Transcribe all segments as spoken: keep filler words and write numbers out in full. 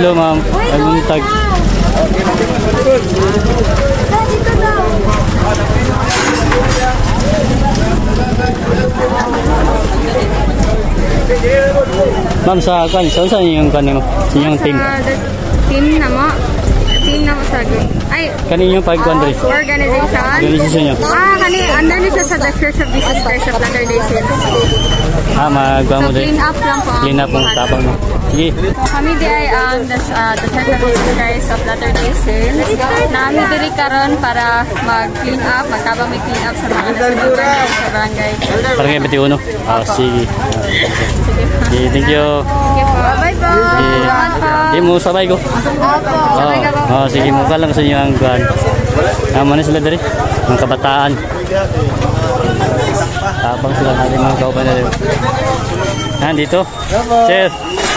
Hello ma'am, ay buntag. Ma'am, sa kan, saan saan yung kan mo? Sa yung team? Team na mo. Team na mo sa ay kanin yung pag-country? Organization? Organization nyo? Ah, kani, under nito sa The Church of Jesus Christ of Latter-day Saints. Ah, magawa mo so, din? Clean up lang po. Clean up ang tapang mo. Sige. So, kami di ay um, the, uh, the Church of Jesus Christ of Latter-day Saints. Nami diri karon para mag-clean up, magtabang may clean up sa mga nasunugan sa barangay. Barangay Batiuno? Ah, sige. Sige, thank you. Okay po. Bye po. Salamat po. Sige mo, sabay ko. Opo. Sabay ka po. Oh, sige, mukha lang sa inyo ang guan. Tama na sila dari, mga kabataan. Tapang sila natin mga kauban na rin. Nandito. Sir.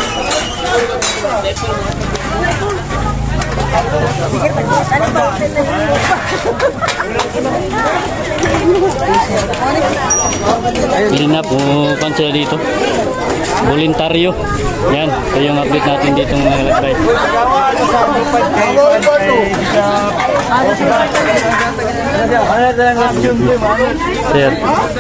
Clean up, umupan sila dito. Voluntaryo. Yan, ito yung update natin dito mga lakbay. Sir.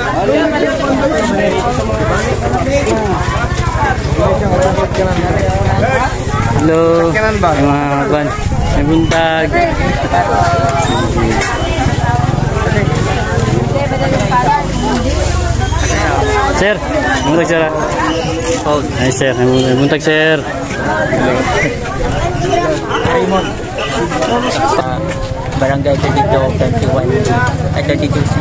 Hello. Mga ban. May buntag. Sir, buntag sir. Oh, ay sir, buntag sir. Raymond. Uh, Barangay thirty-two, thirty-one, at thirty-two C.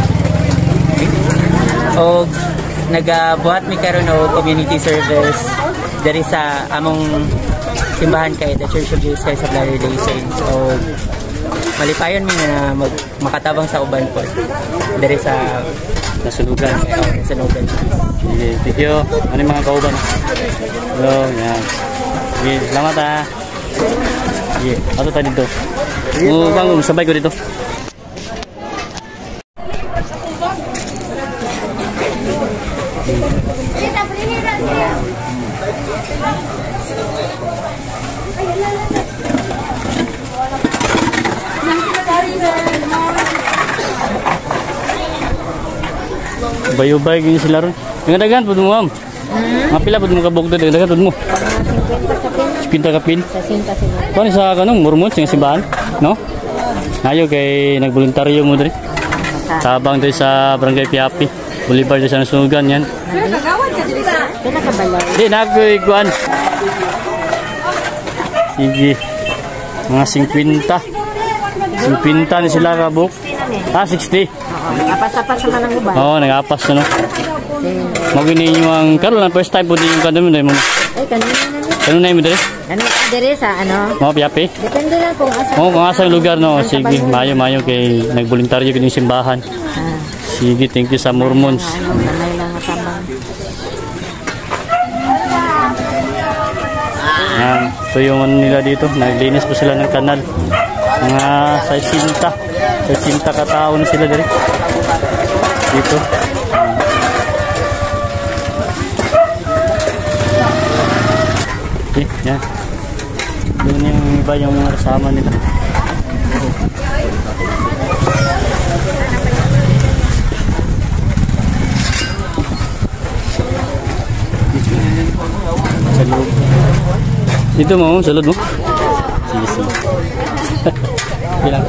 O nagabuhat mi karon og community service diri sa among simbahan kay The Church of Jesus Christ of Latter-day Saints. O malipayon mi na mag, makatabang sa uban po diri sa nasunugan. Oh, nasunugan. Sige, thank you. Ano yung mga kauban? Hello, yan. Sige, salamat ha. Sige, ato tayo dito. O, bang, sabay ko dito. Bayo-bay gini sila ron. Yung dagan pud mo, ma'am. Mga pila pud mo kabog do, dagan pud mo. Pinta kapin. Kuan sa kanong Mormon sing simbahan, no? Ayo kay nagboluntaryo mo diri. Tabang diri sa Barangay Piapi. Boulevard sa nasunugan yan. Nagawad ka diri sa? Kaya ka balay. Di nagoy kuan. Sige. Mga fifty. fifty ni sila kabuk. Ah, sixty. Apas-apas naman ang uban. Oo, nag-apas na no. Magini nyo ang karoon lang first time po din yung kandun mo na mo. Ay, kanina na niya. Kanun na yung dali? Ano, diri sa ano? Mga piyapi? Depende lang kung asa. Oo, kung asa yung lugar no. Sige, mayo-mayo kay nagboluntaryo ko yung simbahan. Ah. Sige, thank you sa Mormons. Ano, nanay lang natamang. Yan, ito yung ano nila dito. Naglinis po sila ng kanal. Mga saisinta. Saisinta katao na sila dali. Dito. Okay, yan. Doon yung iba yung mga kasama nila. Sa loob. Dito mo, sa loob mo. Sige, sige. Ilang.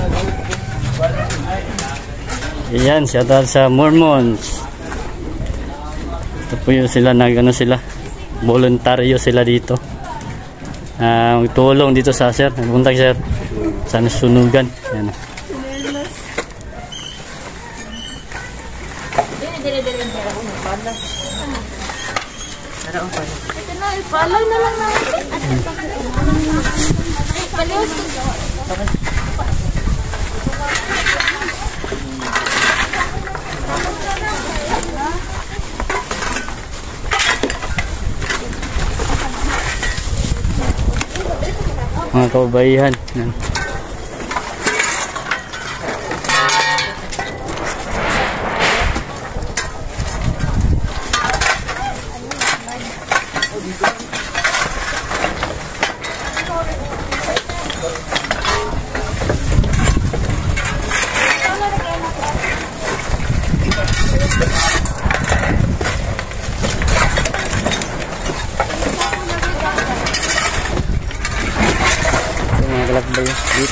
Ayan, shout out sa Mormons. Ito po yung sila, nag, ano sila, voluntaryo sila dito. Uh, tulong dito sa sir, nagbuntag sir, sa nasunugan. Ayan. Follow na lang natin. Mga kababayan. Yan.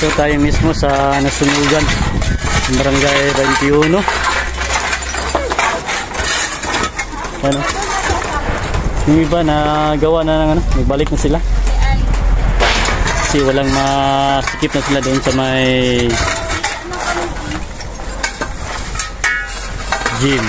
dito tayo mismo sa Nasunugan, Barangay twenty-one. Ano? Yung iba na gawa na ng ano, nagbalik na sila. Kasi walang masikip na sila doon sa may gym.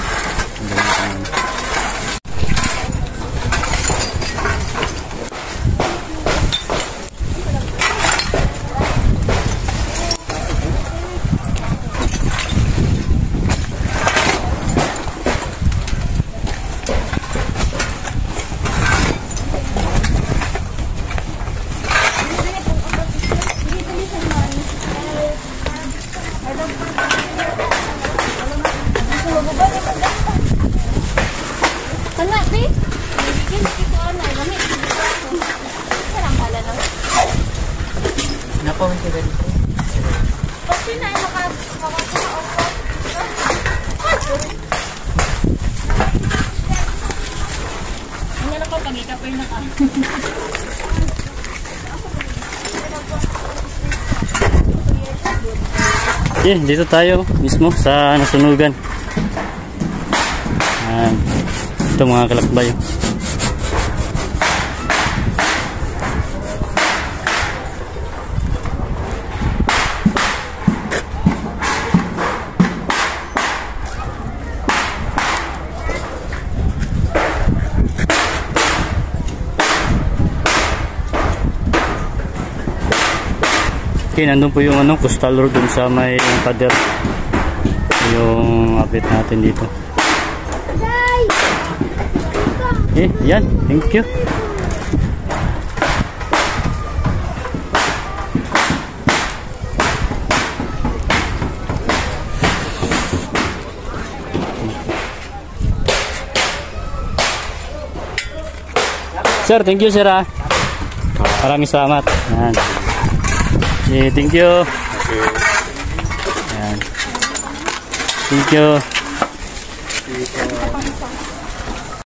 Okay, dito tayo mismo sa Nasunugan. Ayan. Ito mga kalakbay. Okay, nandun po yung ano, coastal road dun sa may pader. Yung update natin dito. Okay, yan. Thank you. Sir, thank you sir ah. Maraming salamat. Yan. Okay, thank you. Yan. Thank you.